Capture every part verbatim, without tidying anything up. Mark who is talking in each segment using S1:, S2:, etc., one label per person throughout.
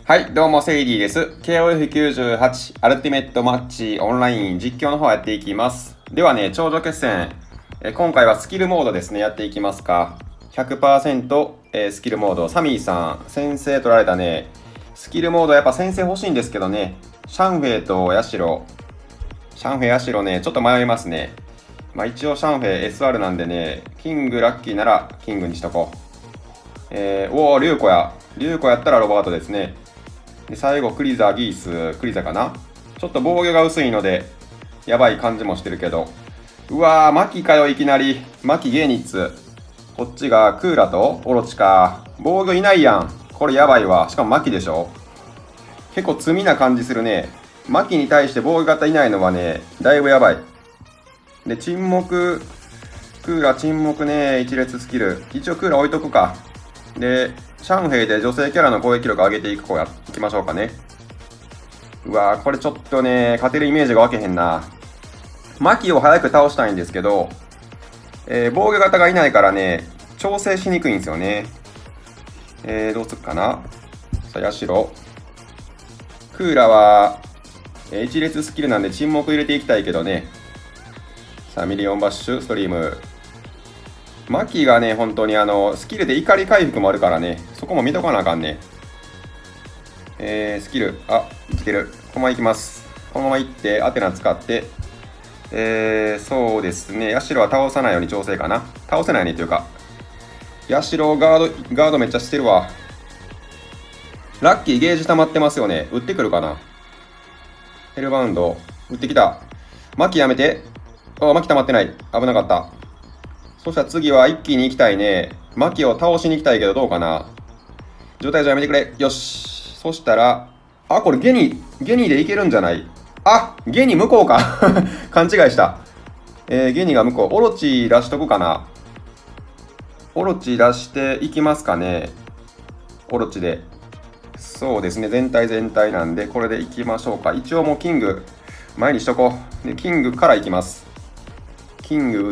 S1: はい、どうも、セイリーです。ケーオーエフきゅうじゅうはち アルティメットマッチオンライン実況の方やっていきます。ではね、頂上決戦。え今回はスキルモードですね、やっていきますか。ひゃくパーセント、えー、スキルモード。サミーさん、先生取られたね。スキルモードやっぱ先生欲しいんですけどね。シャンフェイとヤシロ。シャンフェイ、ヤシロね、ちょっと迷いますね。まあ一応シャンフェイ エスアール なんでね、キングラッキーならキングにしとこう。えー、おー、リュウコや。リュウコやったらロバートですね。で最後、クリザ、ギース、クリザかな。ちょっと防御が薄いので、やばい感じもしてるけど。うわー、マキかよ、いきなり。マキ、ゲーニッツ。こっちがクーラとオロチか。防御いないやん。これやばいわ。しかもマキでしょ。結構罪な感じするね。マキに対して防御型いないのはね、だいぶやばい。で、沈黙。クーラ、沈黙ね。一列スキル。一応クーラ置いとくか。で、シャンフェイで女性キャラの攻撃力上げていく子や、いきましょうかね。うわー、これちょっとね、勝てるイメージがわけへんな。マキを早く倒したいんですけど、えー、防御型がいないからね、調整しにくいんですよね。えー、どうすっかな。さあ、ヤシロ。クーラは、えー、一列スキルなんで沈黙入れていきたいけどね。さあ、ミリオンバッシュ、ストリーム。マキがね、本当にあの、スキルで怒り回復もあるからね、そこも見とかなあかんね。えー、スキル、あ、生きてる。このまま行きます。このまま行って、アテナ使って、えー、そうですね、ヤシロは倒さないように調整かな。倒せないねというか、ヤシロガード、ガードめっちゃしてるわ。ラッキーゲージ溜まってますよね。撃ってくるかな。ヘルバウンド、撃ってきた。マキやめて。あ、マキ溜まってない。危なかった。そしたら次は一気に行きたいね。マキを倒しに行きたいけどどうかな。状態じゃやめてくれ。よし。そしたら、あ、これゲニ、ゲニでいけるんじゃない？あ、ゲニ向こうか。勘違いした。えー、ゲニが向こう。オロチ出しとくかな。オロチ出していきますかね。オロチで。そうですね。全体全体なんで、これでいきましょうか。一応もうキング、前にしとこう。で、キングからいきます。キング打って、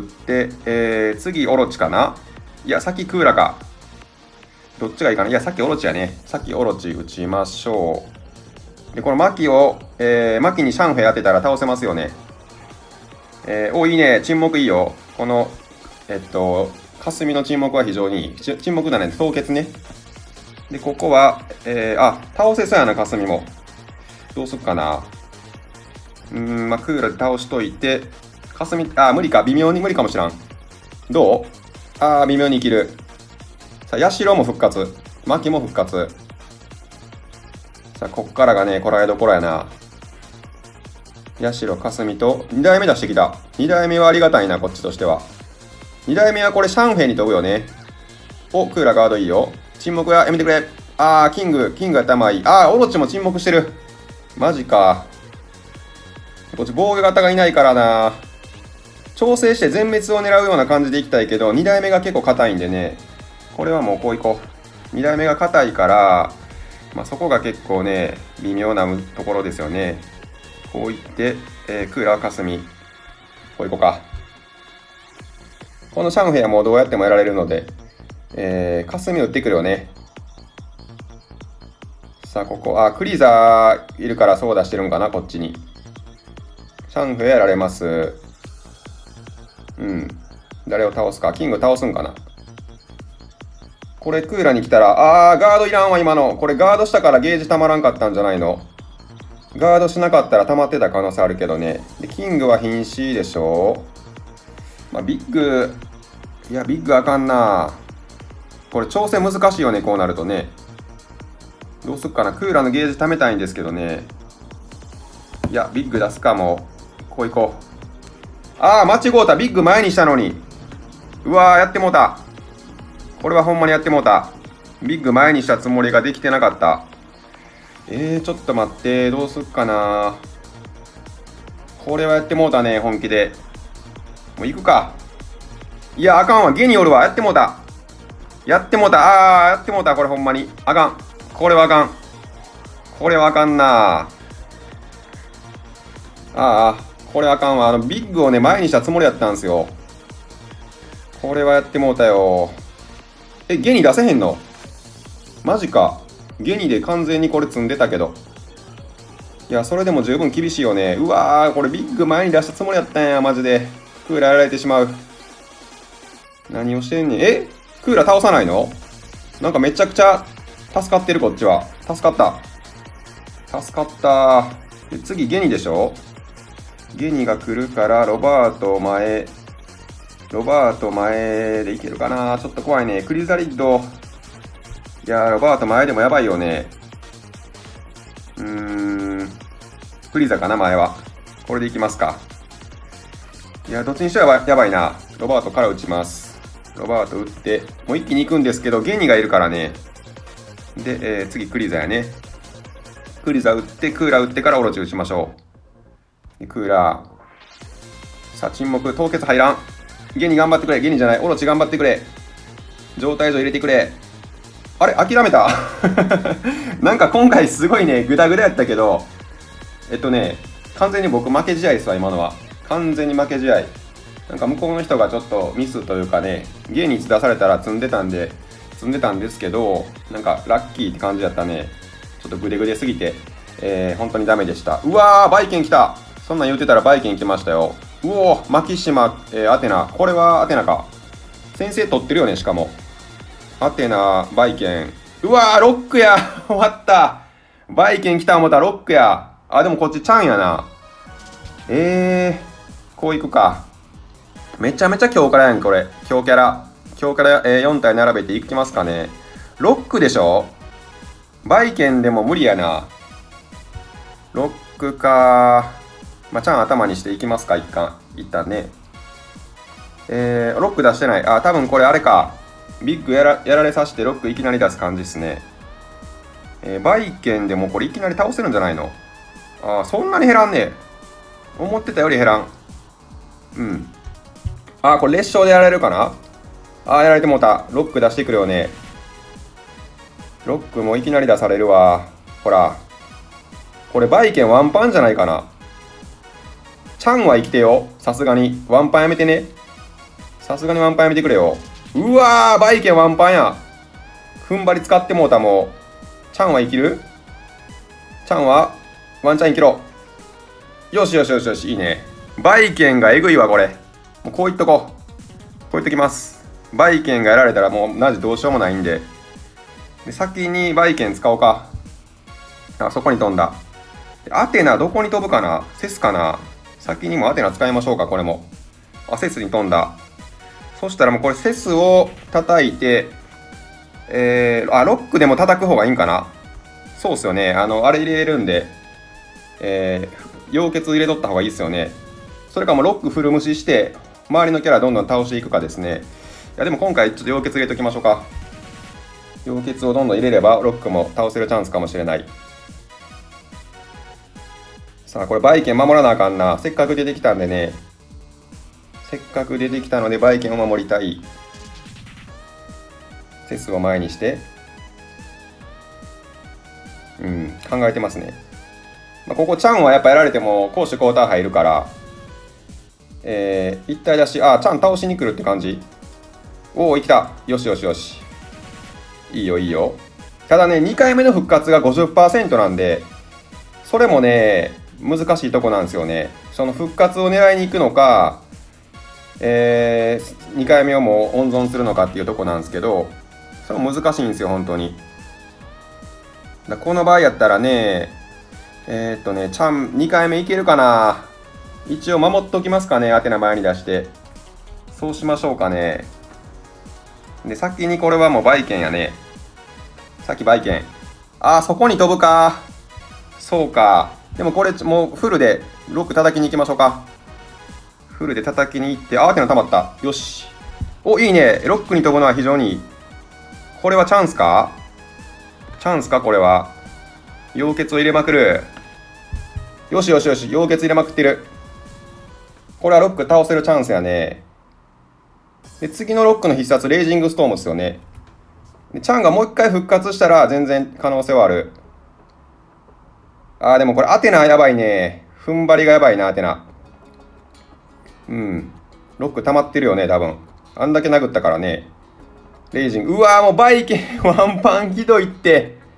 S1: えー、次オロチかな。いや、先クーラか。どっちがいいかな。いや、さっきオロチやね。さっきオロチ打ちましょう。で、このマキを、えー、マキにシャンフェイ当てたら倒せますよね。えー、お、いいね。沈黙いいよ。この、えっと、霞の沈黙は非常にいい。沈黙だね。凍結ね。で、ここは、えー、あ、倒せそうやな、霞も。どうすっかな。うーん、まあ、クーラで倒しといて、霞、あ、無理か。微妙に無理かもしらん。どう？あー、微妙に生きる。さあ、ヤシロも復活。マキも復活。さあ、こっからがね、こらえどころやな。ヤシロ、霞と、に代目出してきた。に代目はありがたいな、こっちとしては。に代目はこれ、シャンフェイに飛ぶよね。お、クーラガードいいよ。沈黙や、やめてくれ。あー、キング、キングやったらまあいい。あー、オロチも沈黙してる。マジか。こっち防御型がいないからな。調整して全滅を狙うような感じでいきたいけど、に代目が結構硬いんでね、これはもうこういこう。に代目が硬いから、まあ、そこが結構ね、微妙なところですよね。こういって、えー、クーラー霞。こういこうか。このシャンフェイはもうどうやってもやられるので、えー、霞打ってくるよね。さあ、ここ、あ、クリザーいるからそう出してるんかな、こっちに。シャンフェイやられます。うん。誰を倒すか。キング倒すんかな。これクーラに来たら、あー、ガードいらんわ、今の。これガードしたからゲージたまらんかったんじゃないの。ガードしなかったら溜まってた可能性あるけどね。で、キングは瀕死でしょ。まあ、ビッグ、いや、ビッグあかんな。これ調整難しいよね、こうなるとね。どうすっかな。クーラのゲージ溜めたいんですけどね。いや、ビッグ出すかも。こういこう。ああ、間違うた。ビッグ前にしたのに。うわー、やってもうた。これはほんまにやってもうた。ビッグ前にしたつもりができてなかった。えー、ちょっと待って。どうすっかな。これはやってもうたね、本気で。もう行くか。いや、あかんわ。ゲニおるわ。やってもうた。やってもうた。あー、やってもうた。これほんまに。あかん。これはあかん。これはあかんな。ああ。これあかんわ。あの、ビッグをね、前にしたつもりやったんですよ。これはやってもうたよ。え、ゲニ出せへんの？マジか。 ゲニで完全にこれ積んでたけど。いや、それでも十分厳しいよね。うわー、これビッグ前に出したつもりやったんや、マジで。クーラーやられてしまう。何をしてんねん。えクーラー倒さないの？なんかめちゃくちゃ助かってる、こっちは。助かった。助かった。で、次、ゲニでしょ？ゲニが来るから、ロバート前。ロバート前でいけるかな？ちょっと怖いね。クリザリッド。いやー、ロバート前でもやばいよね。うーん。クリザかな、前は。これでいきますか。いや、どっちにしてもやばい、やばいな。ロバートから打ちます。ロバート打って、もう一気に行くんですけど、ゲニがいるからね。で、えー、次、クリザやね。クリザ打って、クーラー打ってからオロチ打ちましょう。でクーラー。さあ、沈黙、凍結入らん。ゲニ頑張ってくれ。ゲニじゃない。オロチ頑張ってくれ。状態上入れてくれ。あれ諦めたなんか今回すごいね、グダグダやったけど、えっとね、完全に僕負け試合ですわ、今のは。完全に負け試合。なんか向こうの人がちょっとミスというかね、ゲニ出されたら積んでたんで、積んでたんですけど、なんかラッキーって感じだったね。ちょっとグデグデすぎて、えー、本当にダメでした。うわー、バイケン来た。そんなん言うてたらバイケン来ましたよ。うおー、マキシマ、えー、アテナ。これはアテナか。先生取ってるよね、しかも。アテナ、バイケン。うわー、ロックや終わったバイケン来た思ったらロックや。あ、でもこっちチャンやな。えー、こういくか。めちゃめちゃ強キャラやん、これ。強キャラ。強キャラ、えー、よん体並べていきますかね。ロックでしょ？バイケンでも無理やな。ロックか。まあ、チャン頭にしていきますか、一旦。一旦ね。えー、ロック出してない。あ、多分これあれか。ビッグやらやられさせてロックいきなり出す感じですね。えー、バイケンでもこれいきなり倒せるんじゃないの？あー、そんなに減らんね。思ってたより減らん。うん。あー、これ列勝でやられるかな？あー、やられてもうた。ロック出してくるよね。ロックもいきなり出されるわ。ほら。これバイケンワンパンじゃないかな。チャンは生きてよ。さすがに。ワンパンやめてね。さすがにワンパンやめてくれよ。うわー、バイケンワンパンや。踏ん張り使ってもうたもう。チャンは生きる？チャンはワンチャン生きろ。よしよしよしよし、いいね。バイケンがえぐいわ、これ。もうこういっとこう。こういっときます。バイケンがやられたらもうマジどうしようもないんで。で先にバイケン使おうか。あ、そこに飛んだ。アテナどこに飛ぶかな？セスかな？先にもアテナ使いましょうか、これも。あ、セスに飛んだ。そしたらもうこれセスを叩いて、えー、あ、ロックでも叩く方がいいんかな？そうっすよね。あの、あれ入れるんで、えー、溶血入れとった方がいいっすよね。それかもうロックフル無視して、周りのキャラどんどん倒していくかですね。いや、でも今回ちょっと溶血入れときましょうか。溶血をどんどん入れれば、ロックも倒せるチャンスかもしれない。さあ、これバイケン守らなあかんな。せっかく出てきたんでね。せっかく出てきたのでバイケンを守りたい。セスを前にして。うん、考えてますね。まあ、ここチャンはやっぱやられても攻守交代入るから、えー、一体だし、あ、チャン倒しに来るって感じ。おお、生きた。よしよしよし。いいよいいよ。ただね、にかいめの復活が ごじゅっパーセント なんで、それもね、難しいとこなんですよね。その復活を狙いに行くのか、えー、にかいめをもう温存するのかっていうとこなんですけど、それも難しいんですよ、本当に。だこの場合やったらね、えー、っとね、チャンにかいめいけるかな。一応守っときますかね、アテナ前に出して。そうしましょうかね。で、先にこれはもうバイケンやね。さっきバイケン。あー、そこに飛ぶか。そうか。でもこれもうフルでロック叩きに行きましょうか。フルで叩きに行って、あーっての溜まった。よし。お、いいね。ロックに飛ぶのは非常にいい。これはチャンスか？チャンスかこれは。溶血を入れまくる。よしよしよし。溶血入れまくってる。これはロック倒せるチャンスやね。で、次のロックの必殺、レイジングストームですよね。でチャンがもう一回復活したら全然可能性はある。あー、でもこれアテナやばいね。踏ん張りがやばいな、アテナ。うん。ロック溜まってるよね、多分。あんだけ殴ったからね。レイジング。うわー、もうバイケンワンパンひどいって。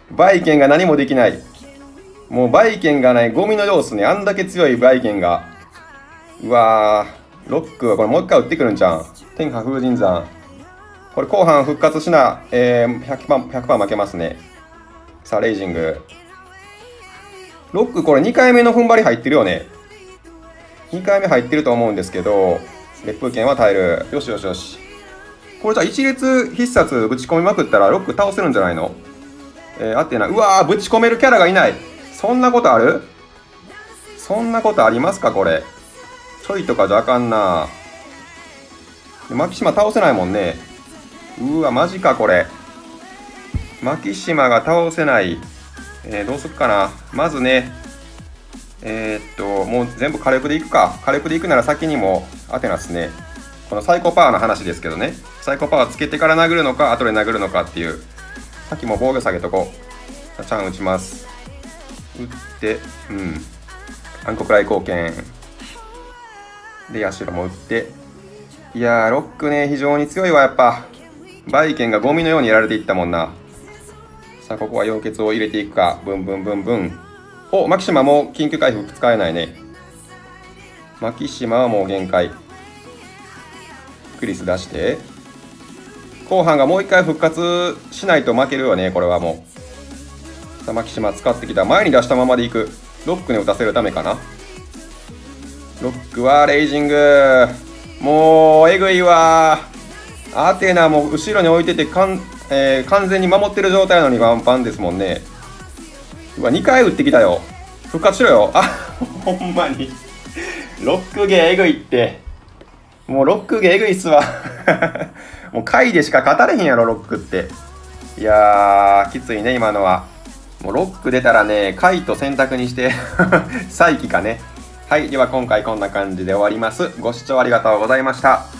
S1: バイケンが何もできない。もうバイケンがない、ゴミの様子ね。あんだけ強いバイケンが。うわー、ロックはこれもう一回打ってくるんじゃん。天下風神山。これ後半復活しな、えー、ひゃくパーセント、ひゃくパーセント負けますね。さあ、レイジング。ロックこれにかいめの踏ん張り入ってるよね。にかいめ入ってると思うんですけど、烈風剣は耐える。よしよしよし。これじゃあ一列必殺ぶち込みまくったらロック倒せるんじゃないの？えー、アテナ。うわー、ぶち込めるキャラがいない。そんなことある？そんなことありますかこれ。ちょいとかじゃあかんな。マキシマ倒せないもんね。うわ、マジかこれ。マキシマが倒せない。えー、どうすっかな。まずね、えー、っと、もう全部火力でいくか。火力でいくなら先にもアテナっすね。このサイコパワーの話ですけどね。サイコパワーつけてから殴るのか、後で殴るのかっていう。さっきも防御下げとこう。チャン打ちます。打って、うん。暗黒来貢献。で、ヤシロも打って。いやー、ロックね、非常に強いわ、やっぱ。バイケンがゴミのようにやられていったもんな。さあ、ここは溶血を入れていくか。ブンブンブンブン。お、マキシマも緊急回復使えないね。マキシマはもう限界。クリス出して。後半がもう一回復活しないと負けるよね、これはもう。さあ、マキシマ使ってきた。前に出したままでいく。ロックに打たせるためかな。ロックはレイジング。もう、えぐいわ。アテナも後ろに置いててかん、えー、完全に守ってる状態なのにワンパンですもんね。うわ、にかい打ってきたよ。復活しろよ。あ、ほんまに。ロックゲーえぐいって。もうロックゲーえぐいっすわ。もう回でしか勝たれへんやろ、ロックって。いやー、きついね、今のは。もうロック出たらね、回と選択にして、再起かね。はい、では今回こんな感じで終わります。ご視聴ありがとうございました。